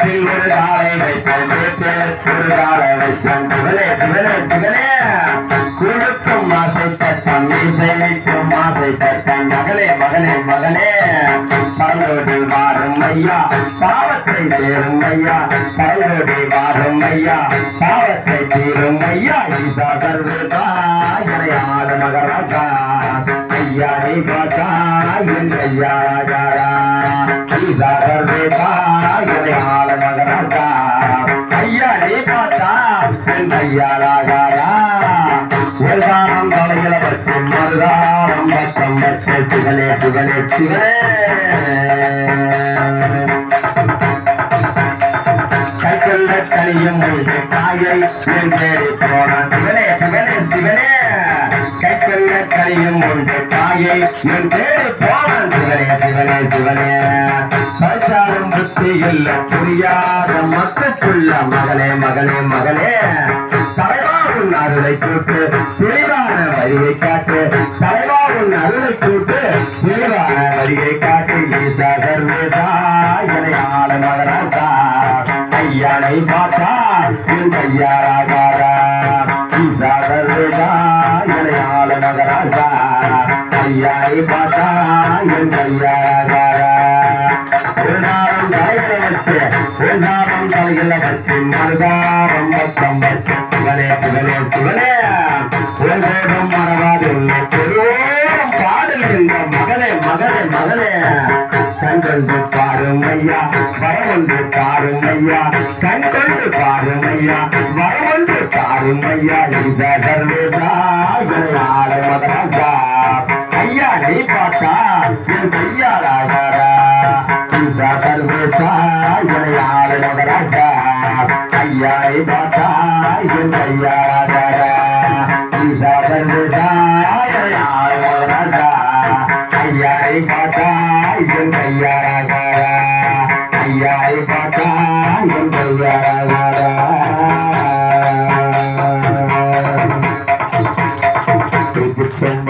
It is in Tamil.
வீட்டில் ஒரு காலை வைத்தேன் ஒரு காலை வைத்தேன் சிவனே சிவனே சிவனே குழுக்கும் ஆசை தட்டம் இசைக்கும் ஆசை தட்டம் மகளே மகனே மகனே பரலோடு வாரும் ஐயா பாவத்தை சேரும் ஐயா பரலோடு வாரும் ஐயா பாவத்தை தீரும் ஐயா ஈசா சர்வேதா இணையாத மகராஜா ஐயா நீ பாத்தா என் ஐயா ராஜாரா ஈசா சர்வேதா இணையாத மகராஜா ஐயா நீ பாத்தா என் ஐயா ராஜாரா எல்லாரும் தலையில வச்சு மறுதாரம் பக்கம் வச்சு சிவனே சிவனே சிவனே கைக்குள்ள தனியும் உண்டு தாயை என் தேடி போனான் சிவனே சிவனே சிவனே கைக்குள்ள தனியும் உண்டு தாயை என் தேடி போனான் சிவனே சிவனே சிவனே பச்சாலும் புத்தி இல்ல புரியாத மக்களுக்குள்ள மகனே மகனே மகனே தலைவாவும் அருளை கூட்டு தெளிவான வரியை காட்டு தலைவாவும் அருளை கூட்டு தெளிவான வரியை காட்டு ஈசா சர்வேதா இணையாள மகராஜா ஐயானை பார்த்தா என் ஐயா ராஜாரா ஈசா சர்வேதா இணையாள மகராஜா ஐயானை பார்த்தா என் ஐயா ராஜாரா ஒரு நாளும் தலைகளை வச்சு ஒரு நாளும் தலைகளை வச்சு மறுதாரம் மொத்தம் வச்சு சிவனே சிவனே சிவனே உலகம் மறவாது பெரும் பாடல்கின்ற மகனே மகனே மகனே கண்கொண்டு பாரும் ஐயா வரவொன்று பாரும் ஐயா கண்கொண்டு பாரும் ஐயா வரவொன்று பாரும் ஐயா ஈசா சர்வேதா இணையாள மகராஜா ஐயா நீ பார்த்தா என் ஐயா ராஜாரா ஈசா சர்வேதா இணையாள மகராஜா ஐயா நீ பார்த்தா என் ஐயா ராஜாரா ஈசா சர்வேதா இணையாள மகராஜா ஐயா நீ பார்த்தா என் ஐயா ராஜாரா ஐயா நீ பார்த்தா என் ஐயா ராஜாரா